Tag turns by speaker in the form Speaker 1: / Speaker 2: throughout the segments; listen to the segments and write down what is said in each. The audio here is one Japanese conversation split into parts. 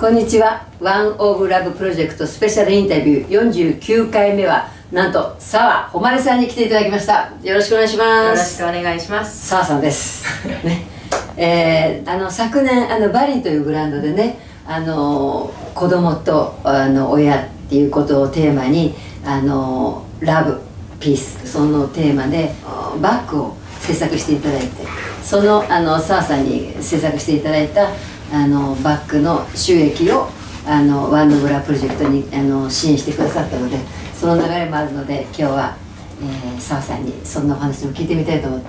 Speaker 1: こんにちは。ワンオブラブプロジェクトスペシャルインタビュー49回目はなんと澤穂希さんに来ていただきました。よろしくお願いします。
Speaker 2: よろしくお願いします。
Speaker 1: 澤さんです。ね、昨年バリーというブランドでね、子供と親っていうことをテーマにラブピースそのテーマでバッグを制作していただいて、その澤さんに制作していただいたバッグの収益をワンオブラプロジェクトに支援してくださったので、その流れもあるので今日は澤さんにそんなお話も聞いてみたいと思って、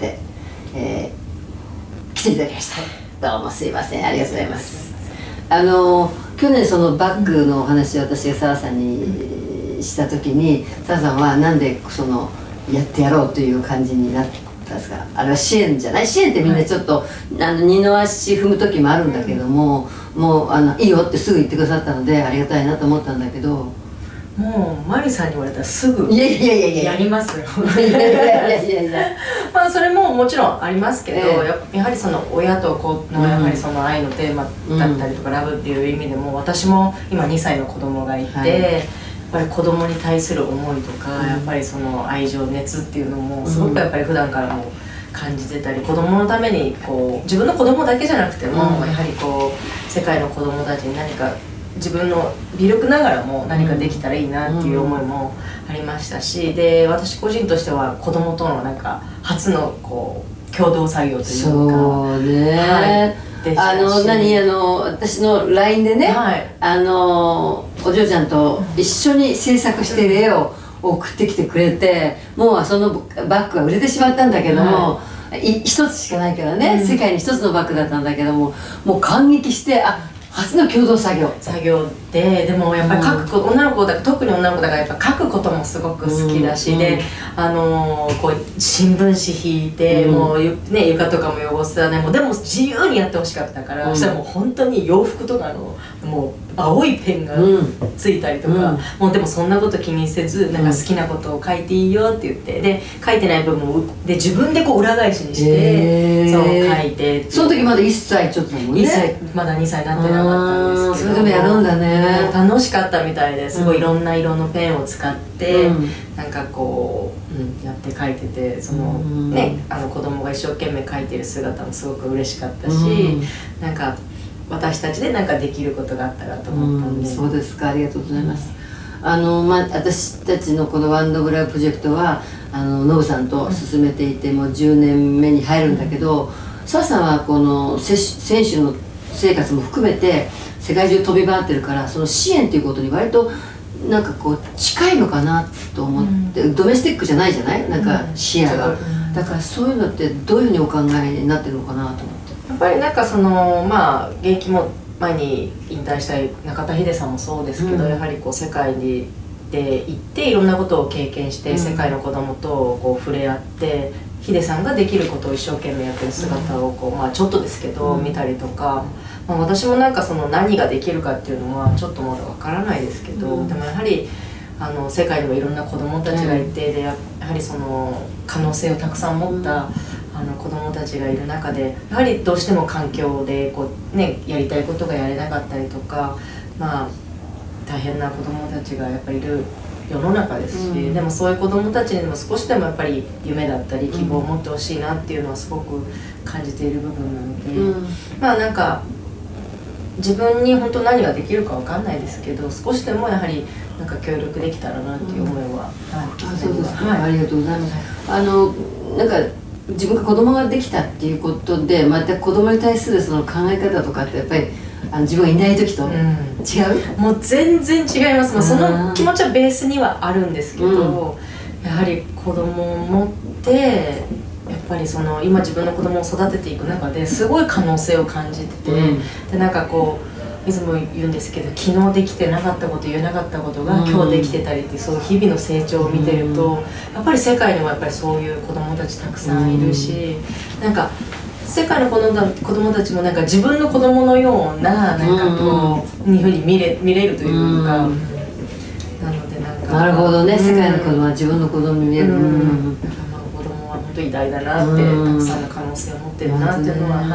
Speaker 1: 来ていただきました。どうもすいません、ありがとうございます。去年そのバッグのお話を私が澤さんにした時に、澤さんはなんでやってやろうという感じになったんですか？あれは支援じゃない？支援ってみんなちょっと、二の足踏む時もあるんだけども、もういいよってすぐ言ってくださったのでありがたいなと思ったんだけど、
Speaker 2: もうマリさんに言われたらすぐ
Speaker 1: や
Speaker 2: りますよ。
Speaker 1: ま
Speaker 2: あそれももちろんありますけど、やはりその親と子のやはりその愛のテーマだったりとか、ラブっていう意味でも、私も今2歳の子供がいて、やっぱり子供に対する思いとか、やっぱりその愛情熱っていうのもすごくやっぱり普段からも感じてたり、子供のために自分の子供だけじゃなくても、やはり世界の子供たちに何か自分の微力ながらも何かできたらいいなっていう思いもありましたし、で私個人としては子供とのなんか初の共同作業というか、
Speaker 1: そうね、私の LINE でね、お嬢ちゃんと一緒に制作している絵を送ってきてくれて、もうそのバッグは売れてしまったんだけども、一つしかないからね、世界に一つのバッグだったんだけども、もう感激して、初の共同作業
Speaker 2: でもやっぱり女の子だから、特に女の子だからやっぱ書くこともすごく好きだし、で新聞紙引いて、もうね床とかも汚すたね、もうでも自由にやってほしかったから、そしたらもう本当に洋服とかのもう青いペンがついたりとか、もうでもそんなこと気にせず、なんか好きなことを書いていいよって言って、で書いてない部分もで自分で裏返しにしてそう書いて、
Speaker 1: その時まだ1歳ちょっとだもんね。
Speaker 2: まだ2歳になってなかったんですけど、
Speaker 1: それでもやるんだね。
Speaker 2: 楽しかったみたいで、すごいいろんな色のペンを使って、なんかやって書いてて、そのね子供が一生懸命書いてる姿もすごく嬉しかったし、なんか私たちでなんかできることがあったらと思ったんで。
Speaker 1: そうですか、ありがとうございます。私たちのこのワンドブラプロジェクトはノブさんと進めていてもう10年目に入るんだけど、澤さんはこの選手の生活も含めて世界中飛び回ってるから、その支援ということに割となんか近いのかなと思って、ドメスティックじゃないじゃない、なんか視野が、だからそういうのってどういうふうにお考えになってるのかなと思って。
Speaker 2: やっぱりなんか現役も前に引退した中田秀さんもそうですけど、やはり世界に行っていろんなことを経験して、世界の子供と触れ合って、秀さんができることを一生懸命やってる姿をちょっとですけど見たりとか、私もなんか何ができるかっていうのはちょっとまだわからないですけど、でもやはり世界にもいろんな子どもたちがいて、でやはりその可能性をたくさん持った子どもたちがいる中で、やはりどうしても環境でやりたいことがやれなかったりとか、大変な子どもたちがやっぱりいる世の中ですし、でもそういう子どもたちにも少しでもやっぱり夢だったり希望を持ってほしいなっていうのはすごく感じている部分なので、なんか自分に本当何ができるかわかんないですけど、少しでもやはりなんか協力できたらなっていう思いは、
Speaker 1: そうですか、ありがとうございます。なんか自分が子供ができたっていうことで、また子供に対するその考え方とかってやっぱり自分がいない時と違う？
Speaker 2: もう全然違います。その気持ちはベースにはあるんですけど、やはり子供を持ってやっぱり今自分の子供を育てていく中ですごい可能性を感じてて、でなんかいつも言うんですけど、昨日できてなかったこと、言えなかったことが今日できてたりって、そういう日々の成長を見てると、やっぱり世界にもやっぱりそういう子供たちたくさんいるし、なんか世界の子供たちもなんか自分の子供のようななんかいうふうに見れるというか、なのでなんか
Speaker 1: なるほどね、世界の子供は自分の子供に見える。
Speaker 2: 子供は本当に偉大だなって、たくさんの可能性を持ってるなっていうのは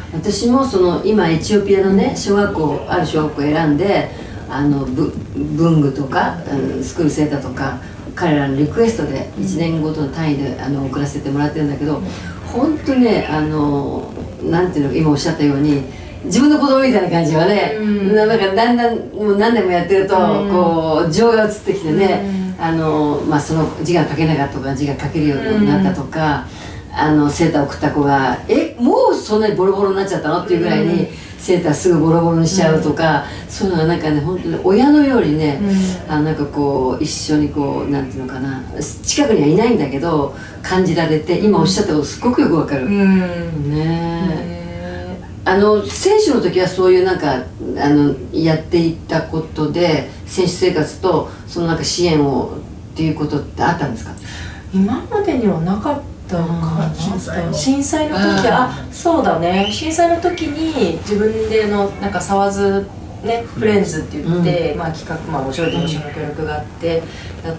Speaker 1: 私もその今エチオピアのね小学校、ある小学校を選んで文具とかスクールセーターとか彼らのリクエストで1年ごとの単位で送らせてもらってるんだけど、本当ねなんていうの今おっしゃったように自分の子供みたいな感じはね、なんかだんだんもう何年もやってるとこう情が移ってきてね、その字が書けなかったとか字が書けるようになったとか、セーターを送った子が「もうそんなにボロボロになっちゃったの?」っていうぐらいにセーターすぐボロボロにしちゃうとか、そういうのがなんかね本当に親のようにね、なんかこう一緒にこうなんていうのかな、近くにはいないんだけど感じられて、今おっしゃったことすごくよくわかる。ねえ。選手の時はそういうなんかやっていったことで選手生活とそのなんか支援をっていうことってあったんですか？
Speaker 2: 今までにはなかったのかな。震災の時そうだね、震災の時に自分でなんか沢津ねフレンズって言って、企画お仕事の一緒の協力があってやって、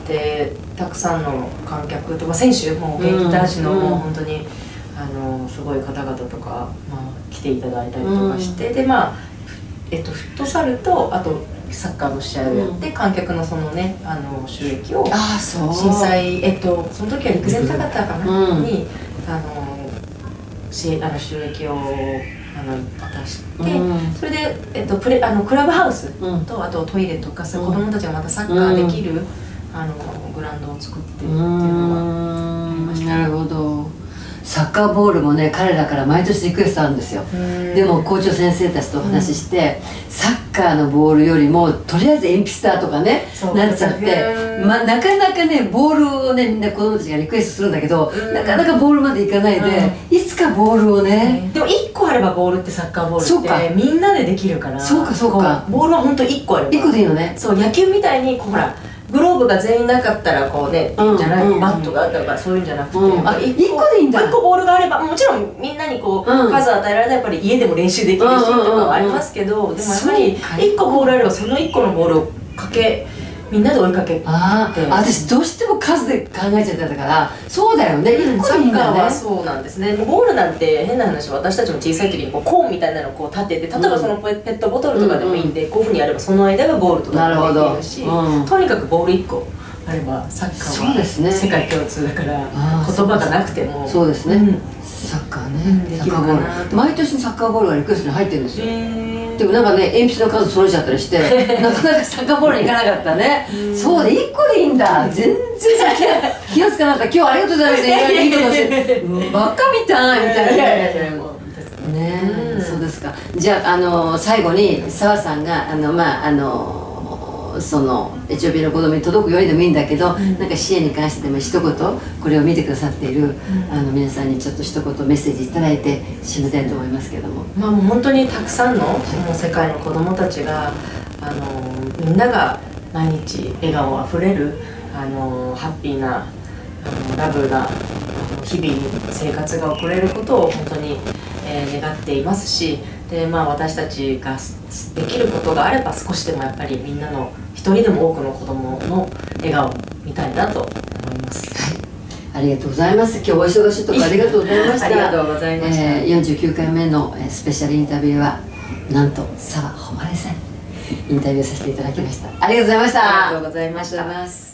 Speaker 2: たくさんの観客とか選手も現役男子のもう本当にすごい方々とか、来ていただいたりとかして、でフットサルとあとサッカーの試合をやって、観客のそのね収益を震災その時は陸前高田かなに収益を渡して、それでクラブハウスとあとトイレとか子どもたちがまたサッカーできるグラウンドを作ってっていうのがありました。
Speaker 1: なるほど。サッカーボールもね彼らから毎年リクエストあるんですよ。でも校長先生たちとお話しして、サッカーのボールよりもとりあえず鉛筆だとかねなっちゃって、なかなかねボールをねみんな子供たちがリクエストするんだけど、なかなかボールまでいかないで、いつかボールをね、
Speaker 2: でも1個あればボールってサッカーボールってみんなでできるから、
Speaker 1: そうかそうか、
Speaker 2: ボールは本当1個あれば
Speaker 1: 1個でいいのね。
Speaker 2: そう、野球みたいにほらグローブが全員なかったらこうね、じゃない、バットがあったとかそういうんじゃなくて、
Speaker 1: 1個でいいんだ。
Speaker 2: 1個ボールがあれば、もちろんみんなにこう数与えられたらやっぱり家でも練習できるしとかはありますけど、でもやっぱり1個ボールあればその1個のボールをみんなで追いかけて、
Speaker 1: 私どうしても数で考えちゃったから、そうだよね、
Speaker 2: サッカーはそうなんですね。ゴールなんて変な話、私たちも小さい時にこうコーンみたいなのをこう立てて、例えばそのペットボトルとかでもいいんで、こういうふうにやればその間がゴールとかもできるし、とにかくボール1個あればサッカーは世界共通だから、言葉がなくても
Speaker 1: そうですね、サッカーね、サッカーボール毎年サッカーボールがリクエストに入ってるんですよ。でもなんかね鉛筆の数揃えちゃったりしてなかなかサッカーボールに行かなかったね。そうで1個でいいんだ。全然気がつかなかった。今日はありがとうございます。いいことしてバカみたいみたいなね。そうですか。じゃあ最後に澤さんがそのエチオピアの子供に届くようにでもいいんだけど、なんか支援に関してでも一言これを見てくださっている皆さんにちょっと一言メッセージいただいて締めたいと思いますけども。
Speaker 2: もう本当にたくさんの世界の子どもたちがみんなが毎日笑顔あふれるハッピーなラブな日々に生活が送れることを本当に願っていますし、で私たちができることがあれば少しでもやっぱりみんなの一人でも多くの子どもの笑顔を見たいなと思います。
Speaker 1: ありがとうございます。今日お忙しいところありがとうございました。
Speaker 2: ありがとうございました。
Speaker 1: 49回目のスペシャルインタビューはなんと澤穂希さんインタビューさせていただきました。ありがとうございました。
Speaker 2: ありがとうございました。